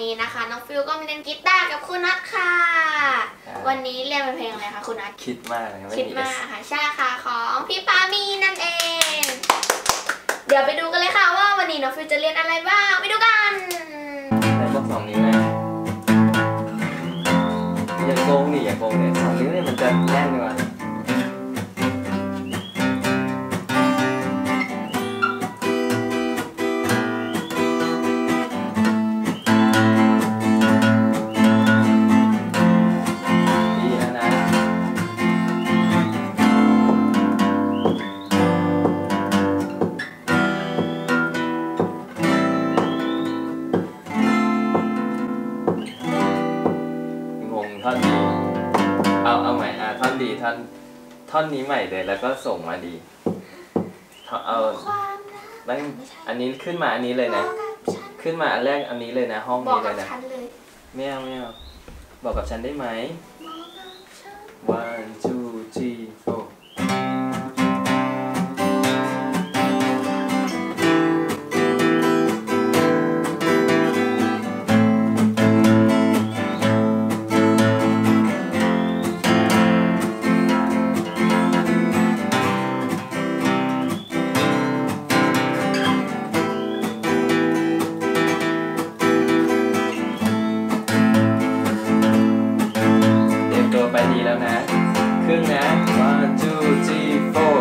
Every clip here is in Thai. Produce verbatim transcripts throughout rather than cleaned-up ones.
นี้นะคะน้องฟิวก็มาเล่นกีตาร์กับคุณนัทค่ะวันนี้เรียนเป็นเพลงอะไรคะคุณนัทคิดมากนะคิดมากค่ะใช่ค่ะของพี่ปามีนั่นเองเดี๋ยวไปดูกันเลยค่ะว่าวันนี้น้องฟิวจะเรียนอะไรบ้างไปดูกันในบล็อกสองนิ้วนะอย่าโกงดิอย่าโกงเนี่ยสองนิ้วเนี่ยมันจะแน่นกว่าท่อนดีเอาเอาใหม่อ่ะท่อนดีท่อนท่อนนี้ใหม่เลยแล้วก็ส่งมาดีเอาตั้งอันนี้ขึ้นมาอันนี้เลยนะขึ้นมาอันแรกอันนี้เลยนะห้องนี้เลยนะไม่เอาไม่เอาบอกกับฉันได้ไหม one two three fourไปดีแล้วนะครึ่งนะ one two three four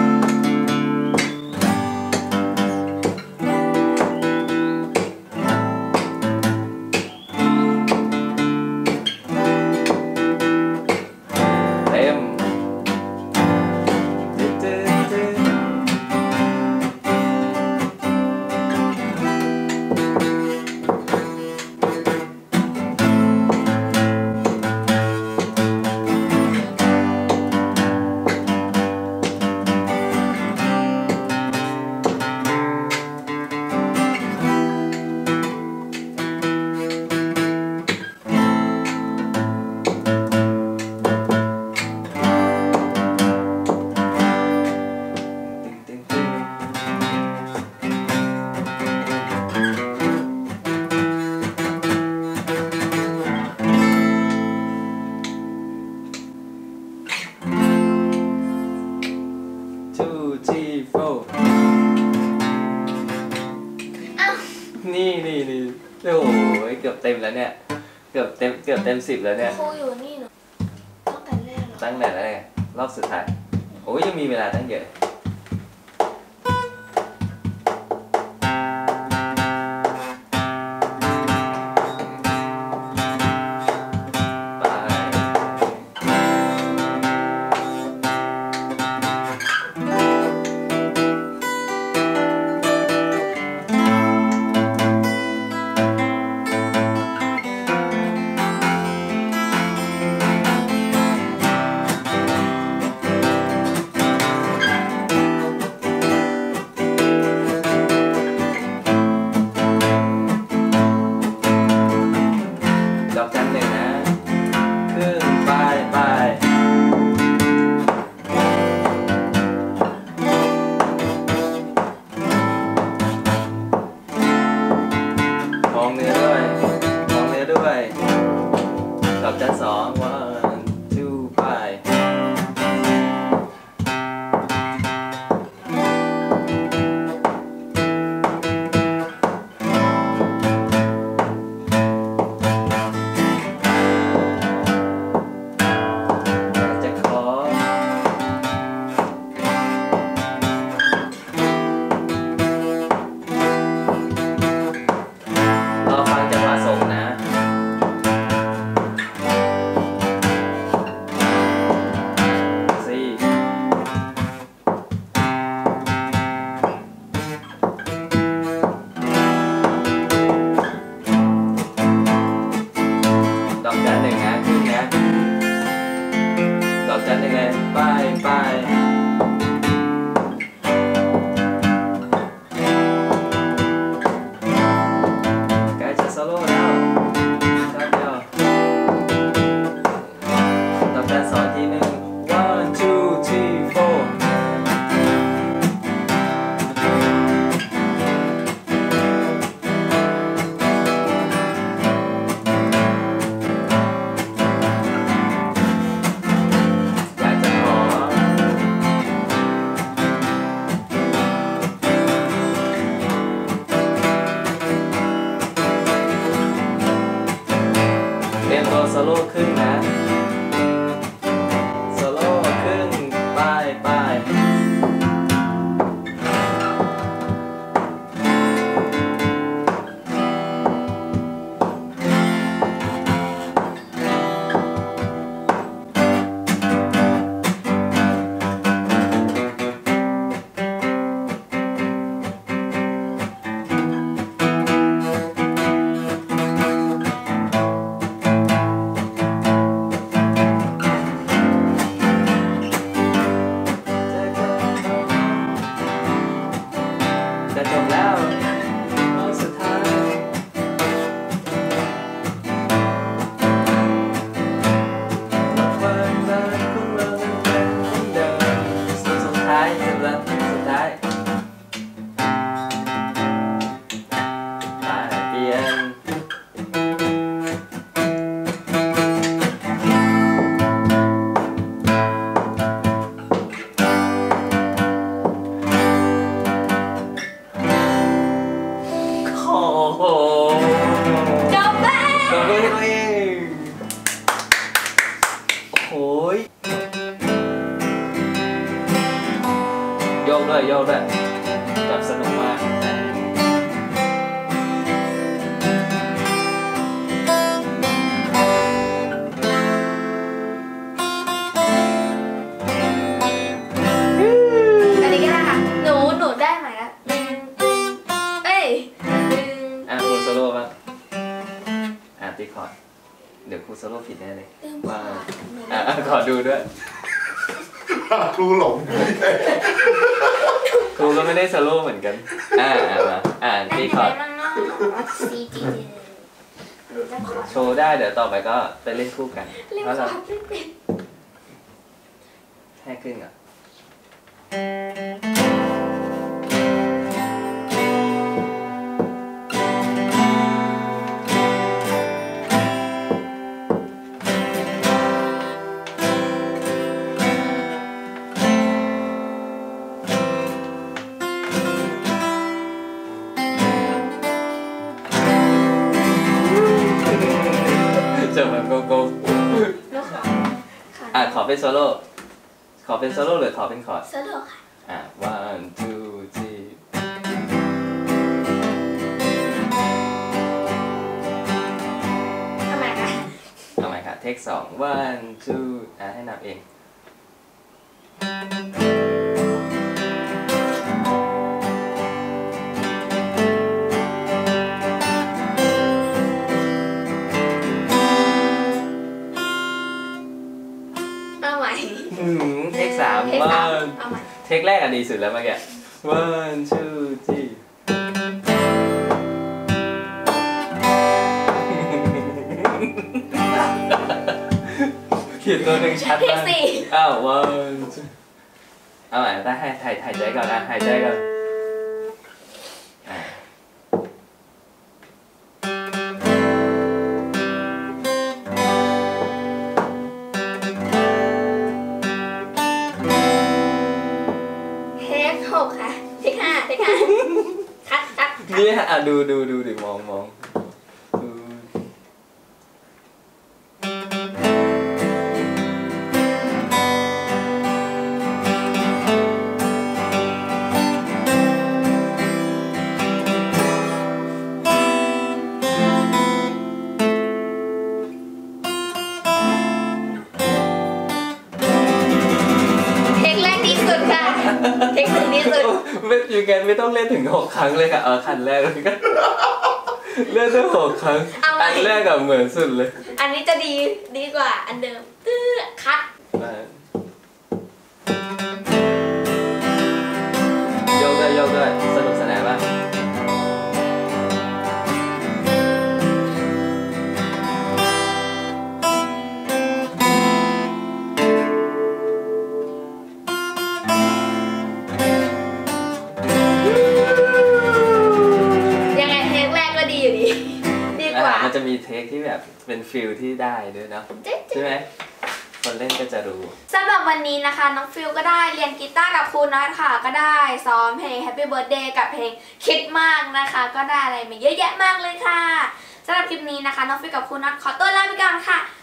เต็มนี่นี่นี่โอ้โหเกือบเต็มแล้วเนี่ยเกือบเต็มเกือบเต็มสิบแล้วเนี่ยครูอยู่นี่เนาะตั้งแต่แรกตั้งแต่แรกรอบสุดท้ายโอ้ยยังมีเวลาตั้งเยอะโล่ครึ่งนะโซโล่ครึ่งไปไปจบแล้วตอนสุดท้ายความรักของเราเป็นเหมือนเดิมสุดสุดท้ายจบแล้วสุดท้ายไปเปลี่ยนโอ้โหจบแล้วจบเลยตัวเองโอ้ยโยกด้วยโยกด้วยแบบสนุกมากอันนี้ก็ได้ค่ะหนูหนูได้ไหมล่ะเอ้ยอ่ะครูโซโล่บ้างอ่ะตีคอร์ดเดี๋ยวครูโซโล่ผิดแน่เลยว่าอ่ะขอดูด้วยครูหลงครูก็ไม่ได้โซโล่เหมือนกันอ่าอ่ะมาอ่านตีคอร์ดซีจีหรือจะขอโชว์ได้เดี๋ยวต่อไปก็ไปเล่นคู่กันเล่นเพราะคอเราร์ดไม่เป็นให้ขึ้นก่อนจบแบบโกโก้ลูกขออ่ะขอเป็นโซโล่ขอเป็นโซโล่หรือขอเป็นคอร์ดสะดวกค่ะอ่ะ one two three ทำไมคะเอาใหม่ค่ะเทคสอง one two อ่ะให้นับเองเอาใหม่อืมเทคสามเทคสาม one เอาใหม่เทคแรกอ่ะดีสุดแล้วเมื่อกี้ one two three ขีดตัวหนึ่งชัดเทคมากสี่อ้าว one two เอาใหม่ได้ให้หายหายใจก่อนนะหายใจก่อนอ่ะเทคหกค่ะเทคห้าเทคห้าคัดคัดนี่ฮะอ่ะดูดูดูดิมองมองดูเทคแรกดีสุดค่ะเทคหนึ่งดีสุดไม่ยังไงไม่ต้องเล่นถึงหกครั้งเลยค่ะเออคันแรกเลยก็เล่นได้หกครั้งอันแรกอะเหมือนสุดเลยอันนี้จะดีดีกว่าอันเดิมตื้อคัดโยกด้วยโยกด้วยสนุกสนานป่ะยังไงเทคแรกก็ดีอยู่ดีดีกว่ามันจะมีเทคที่แบบเป็นฟิลที่ได้ด้วยเนาะใช่ไหมคนเล่นก็จะรู้สำหรับวันนี้นะคะน้องฟิลก็ได้เรียนกีตาร์กับครูน็อตค่ะก็ได้ซ้อมเพลง Happy Birthday กับเพลงคิดมากนะคะก็ได้อะไรมาเยอะแยะมากเลยค่ะสำหรับคลิปนี้นะคะน้องฟิลกับครูน็อตขอตัวลาไปก่อนค่ะ